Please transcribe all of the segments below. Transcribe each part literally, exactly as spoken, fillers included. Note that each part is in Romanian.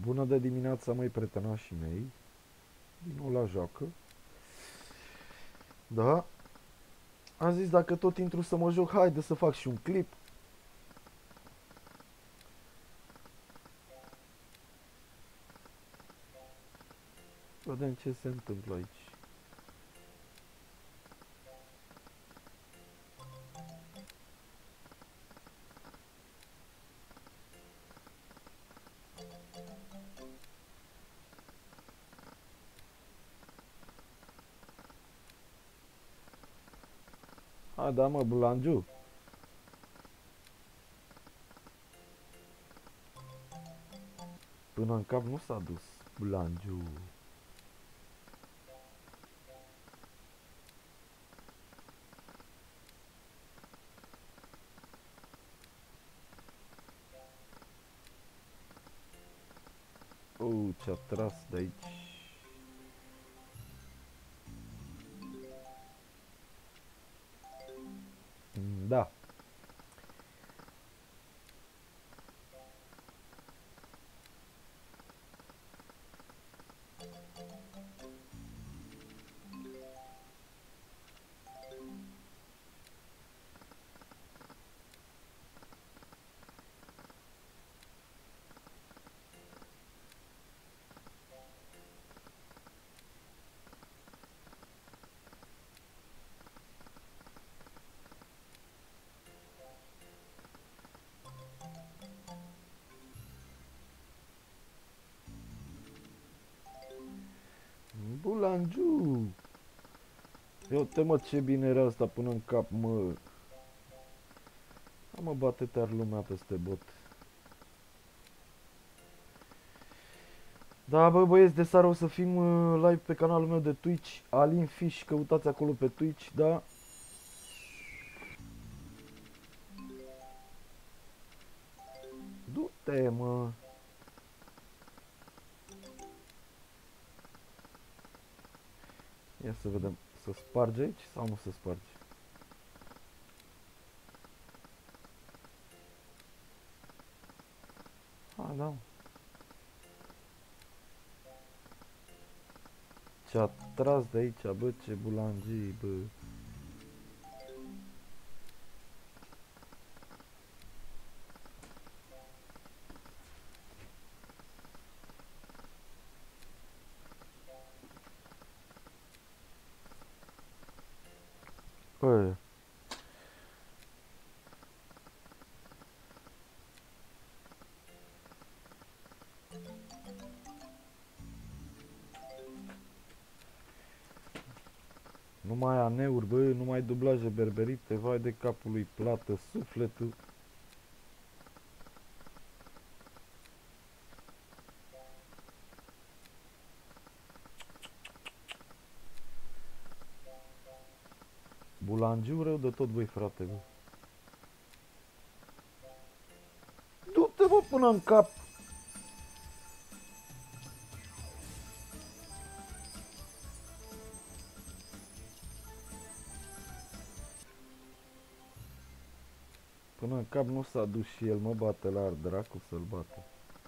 Bună de dimineața, măi, prietenoșii mei. Din nou la joacă. Da. Am zis, dacă tot intru să mă joc, haide să fac și un clip. Vedem ce se întâmplă aici. A, da, mă, Bulangiu. Până în cap nu s-a dus Bulangiu. Uh, ce-a tras de aici. Mm, da. Bulangiu. Eu te mă, ce bine era asta până în cap, mă. Da, mă, bate tare lumea peste bot. Da, bă, băieți, de seară o să fim uh, live pe canalul meu de Twitch, Alin Fish, căutați acolo pe Twitch, da? Du-te, mă. Ia să vedem, să sparge aici sau nu se sparge? A, da. Ce-a tras de aici, bă, ce bulangii, bă. Bă. Nu mai aneuri, bă, nu mai dublaje berberite, vai de capul lui plată, sufletul. Bulangiu rău de tot, băi, frate, bă. Du-te, bă, până în cap. Până în cap nu s-a dus și el, mă, bate la ar dracu să-l bate.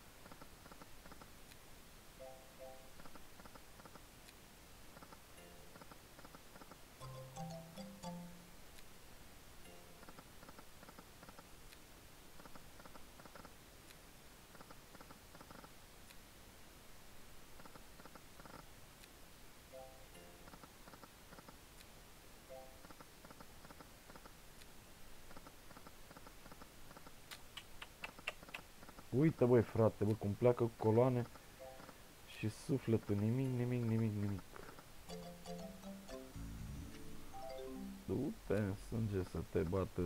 Uite, băi, frate, bă, cum pleacă coloane și sufletul, nimic, nimic, nimic, nimic. Du-te în sânge să te bată.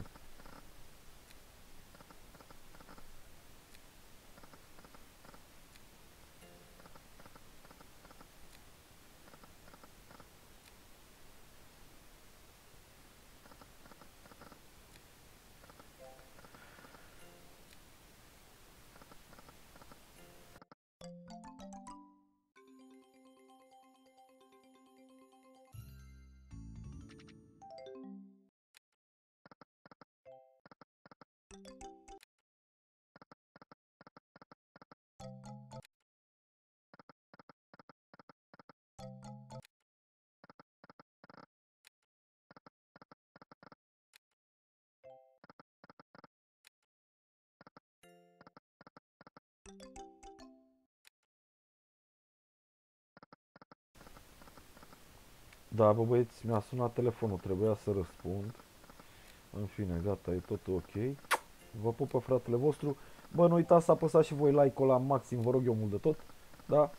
Da, bă băieți, mi-a sunat telefonul, trebuia să răspund. În fine, gata, e totul ok. Vă pupă fratele vostru. Bă, nu uitați să apăsați și voi like-ul la maxim, vă rog eu mult de tot. Da?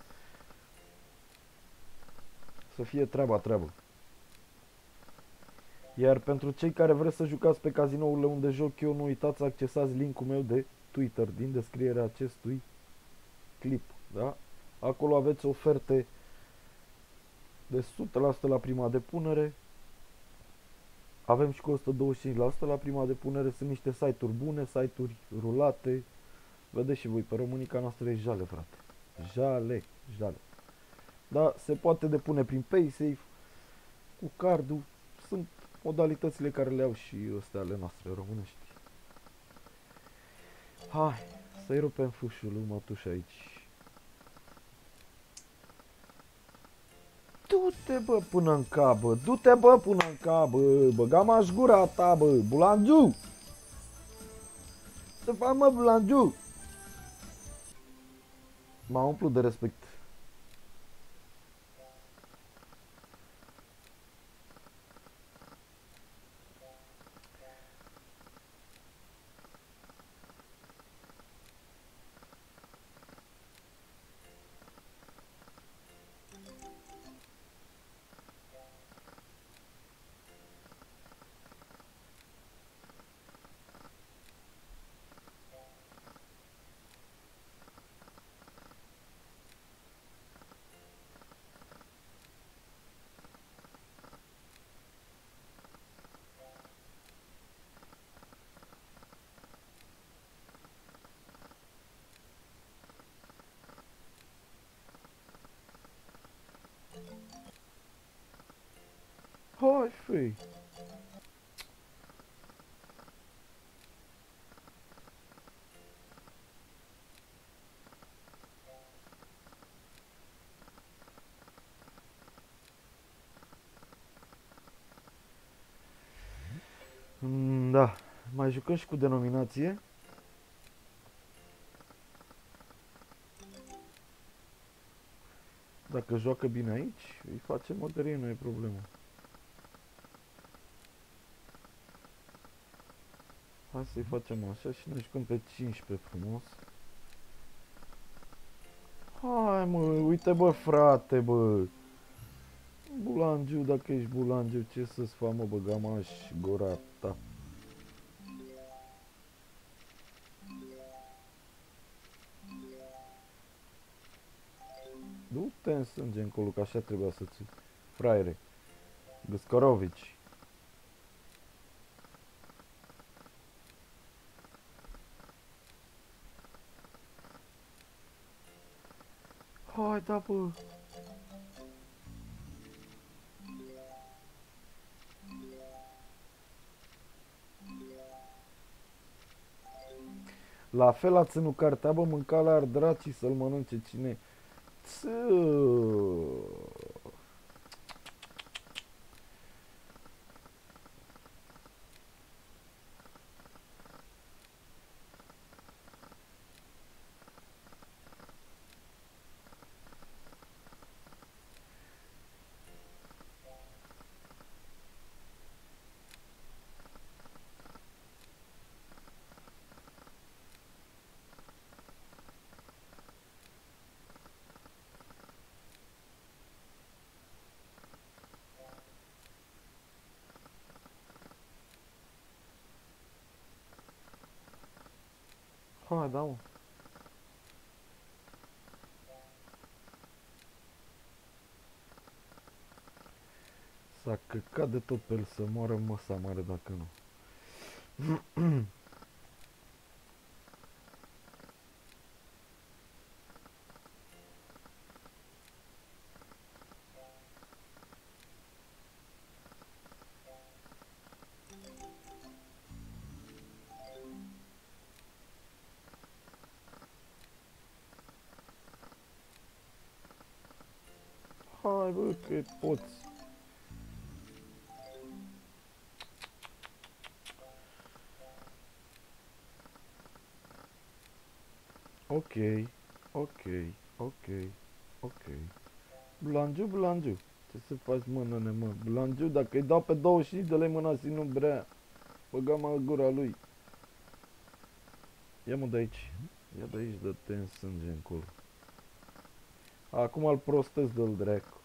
Să fie treaba treabă. Iar pentru cei care vreți să jucați pe cazinourile unde joc eu, nu uitați să accesați linkul meu de Twitter din descrierea acestui clip. Da? Acolo aveți oferte de o sută la sută la prima depunere. Avem și cu o sută douăzeci și cinci la sută la prima depunere. Sunt niște site-uri bune, site-uri rulate. Vedeți și voi, pe românica noastră e jale, frate. Jale, jale. Da, se poate depune prin PaySafe, cu cardul. Sunt modalitățile care le au și astea ale noastre românești. Hai, să-i rupem fâșul lui mătuș aici. Du-te, bă, până în cap, bă. Du-te, bă, până în cap, bă. Băga-m-aș gura ta, bă. Bulangiu! Ce fac, mă, Bulangiu? M-a umplut de respect. Hai, fei. Mm, da, mai jucăm și cu denominație. Dacă joacă bine aici, îi facem mădărie, nu e problemă. Hai să-i facem așa și noi jucăm pe cincisprezece frumos. Hai, mă, uite, bă, frate, bă. Bulangiu, dacă ești bulangiu, ce să-ți fac, mă, băgamaș, gura ta. Du-te în sânge încolo, că așa trebuia să ții. Fraiere. Găscorovici. Hai, da, bă. La fel a ținut cartea, bă, mânca la ardracii să-l mănânce cine. Ță. Hai, da, mă. S-a căcat de tot pe el să moară măsa mare dacă nu. Hai, bă, că poți. Ok, ok, ok, ok. Bulangiu, bulangiu. Ce să faci, mă, nene, mă? Blangiu, dacă îi dau pe douăzeci și cinci de lei mâna și nu vrea, băgam în gura lui. Ia mă de aici. Ia de aici, dă-te în sânge încolo. Acum îl prostesc de-l dracu.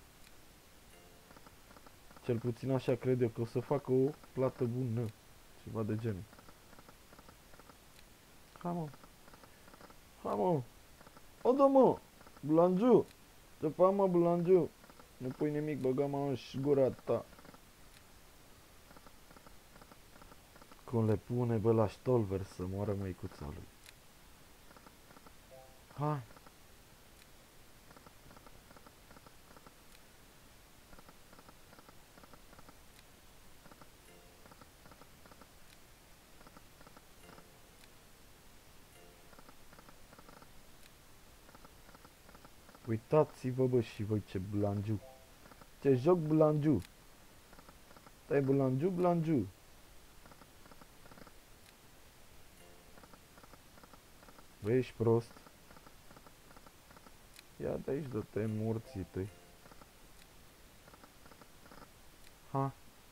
Cel puțin așa cred eu că o să facă o plată bună. Ceva de genul. Hai mă. Hai mă. O, da mă. Blangiu. Ce fac, mă, Blangiu? Nu pui nimic, băga mă în gura ta. Cum le pune, bă, la ștolver să moară măicuța lui. Hai. Uitați-vă, bă, și voi ce Blangiu. Ce joc Blangiu. Stai, Blangiu, Blangiu. Bă, ești prost. Ia de aici, dă-te în morții tăi. Ha.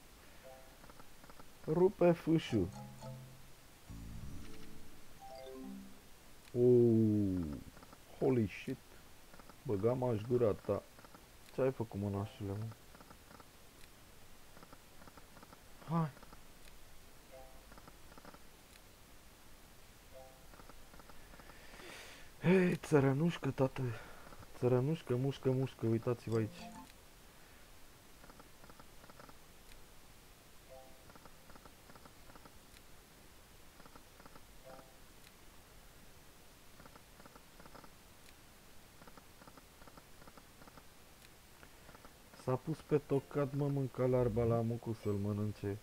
Rupe fâșul. Oh, holy shit. Băgam aș gura ta. Ce ai făcut, mănașule, mă? Hai. Hei, țărănușcă, tată. Țărănușcă, mușcă, mușcă, uitați-vă aici. S-a pus pe tocat, mă, mânca larba la mucu să-l mănânce.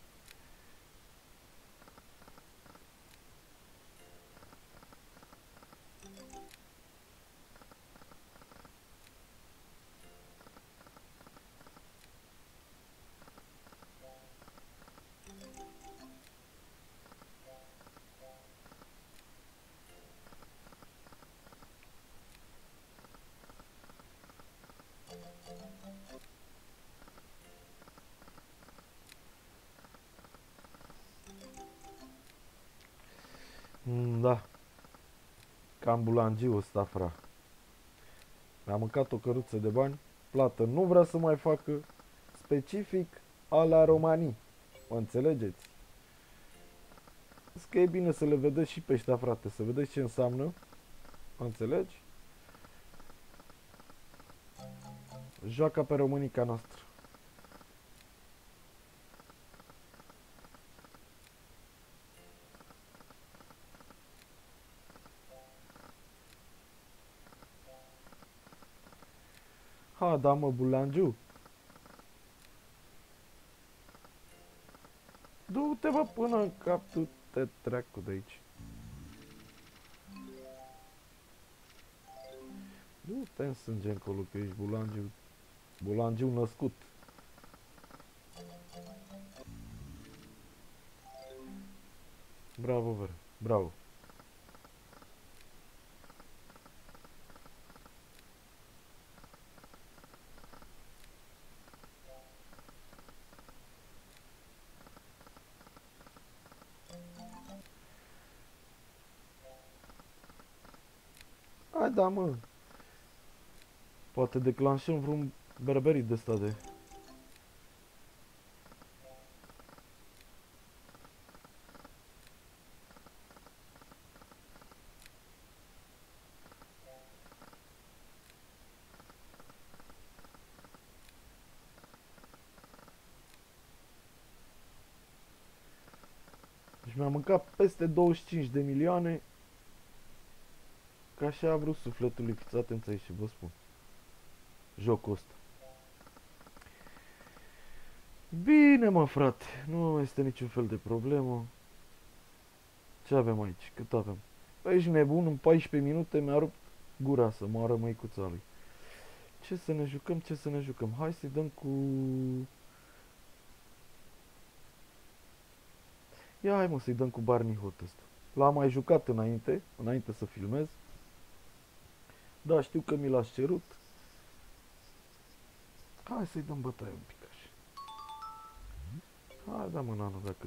Mm, da. Cam bulangiu ăsta, fra. Mi-a mâncat o căruță de bani. Plată nu vrea să mai facă. Specific a la romanii. Mă înțelegeți? Zic că e bine să le vedeți și pe ăștia, frate. Să vedeți ce înseamnă. Mă înțelegi? Joaca pe românica noastră. Ha, da, mă, bulangiu. Du-te, bă, până în cap, tu te treacu de aici. Du-te în sânge încolo, că ești bulangiu. Bulangiu născut. Bravo, ver. Bravo. Hai, da, mă. Poate declanșăm vreun berberit de ăsta de... Deci mi-a mâncat peste douăzeci și cinci de milioane. Ca așa a vrut sufletul lui. Fiți atenți aici și vă spun. Jocul ăsta. Bine, mă, frate. Nu este niciun fel de problemă. Ce avem aici? Cât avem? Păi ești nebun, în paisprezece minute mi-a rupt gura să moară măicuța lui. Ce să ne jucăm? Ce să ne jucăm? Hai să-i dăm cu... Ia hai, mă, să-i dăm cu Barney Hot ăsta. L-am mai jucat înainte, înainte să filmez. Da, știu că mi l-ați cerut. Hai să-i dăm bătaie un pic așa. Hai, da mă, nanu, dacă...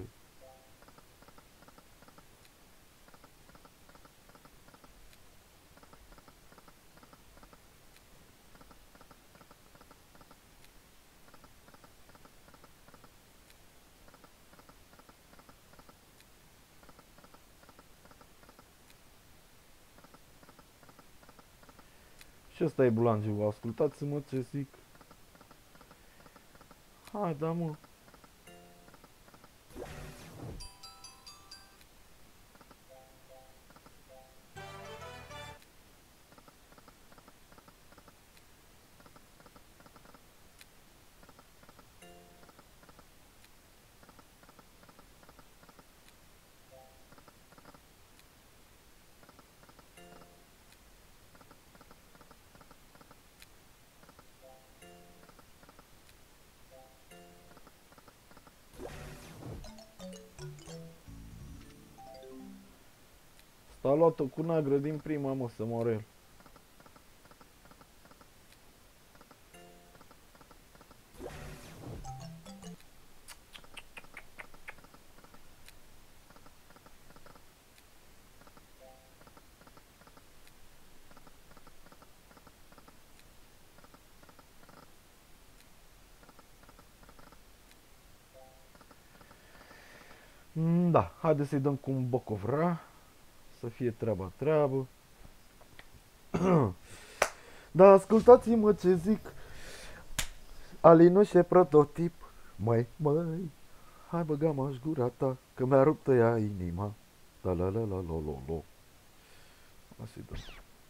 Și ăsta e bulangiu, ascultați-mă ce zic. Hai, da mă. S-a luat-o cu neagră din prima, mă, să moară el. Mm, da, haideți să-i dăm cu un bocovra. Să fie treaba treabă. Da, ascultați-mă ce zic. Alinuș e prototip. Măi, măi, hai băga mă gura ta, că mi-a rupt ea inima. La la la la la la la. Așa-i dăm.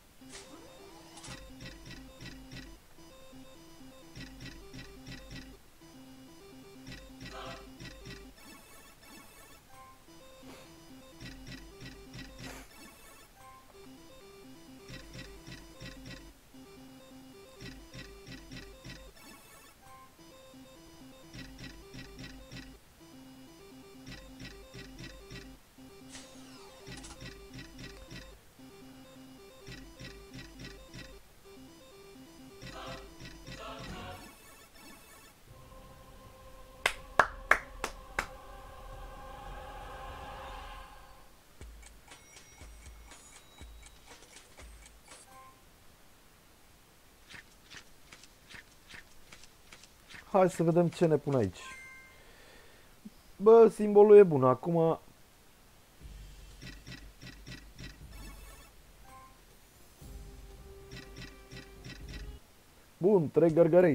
Hai să vedem ce ne pun aici. Bă, simbolul e bun. Acum... Bun, trei gărgărei.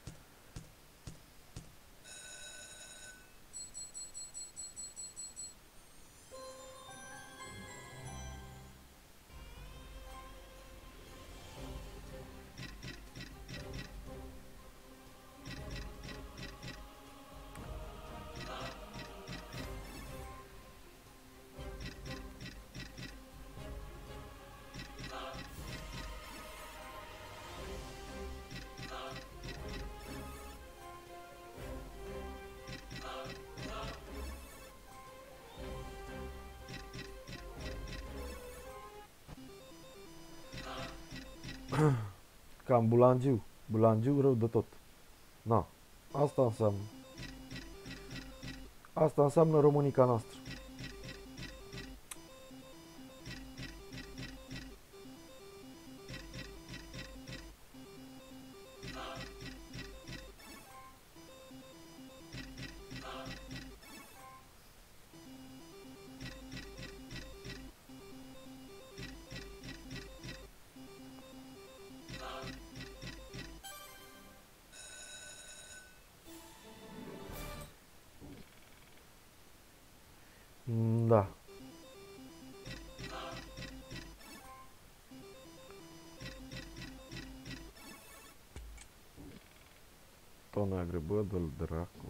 Cam bulangiu. Bulangiu rău de tot. Na, asta înseamnă. Asta înseamnă românica noastră. Da. Tot neagră, bă, dă-l dracu.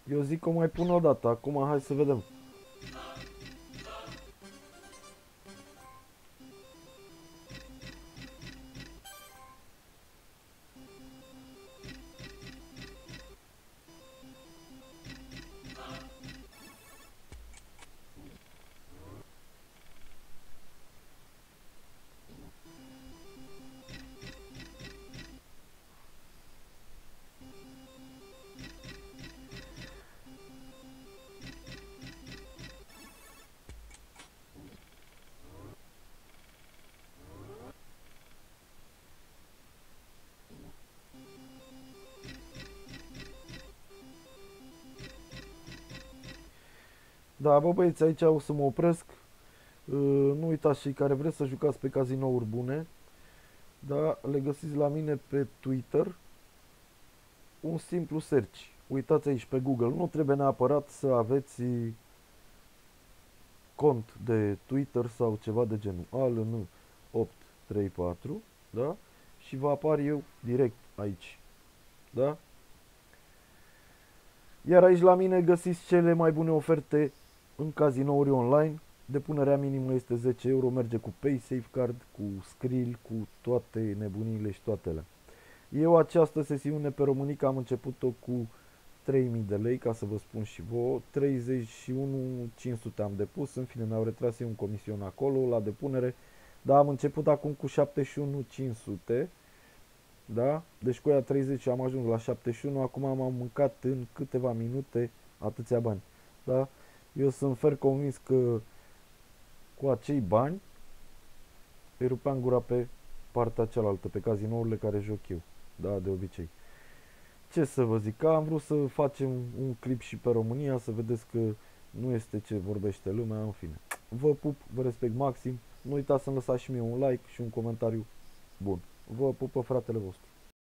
Eu zic că o mai pun o dată. Acum hai să vedem. Da, bă băieți, aici o să mă opresc. Nu uitați, cei care vreți să jucați pe cazinouri bune, da, le găsiți la mine pe Twitter. Un simplu search. Uitați aici pe Google. Nu trebuie neapărat să aveți cont de Twitter sau ceva de genul. A L N opt trei patru, da? Și va apar eu direct aici. Da? Iar aici la mine găsiți cele mai bune oferte în cazinouri online. Depunerea minimă este zece euro, merge cu Pay, Safeguard, cu Skrill, cu toate nebunile și toate alea. Eu această sesiune pe Românica am început-o cu trei mii de lei, ca să vă spun și vouă, treizeci și unu mii cinci sute am depus, în fine mi-au retras eu un comision acolo la depunere, dar am început acum cu șaptezeci și unu mii cinci sute, da? Deci cu aia treizeci am ajuns la șaptezeci și unu, acum am mâncat în câteva minute atâția bani, da? Eu sunt fer convins că cu acei bani îi rupeam gura pe partea cealaltă, pe cazinourile care joc eu, da, de obicei. Ce să vă zic, am vrut să facem un clip și pe România, să vedeți că nu este ce vorbește lumea, în fine. Vă pup, vă respect maxim, nu uitați să-mi lăsați și mie un like și un comentariu bun. Vă pupă fratele vostru.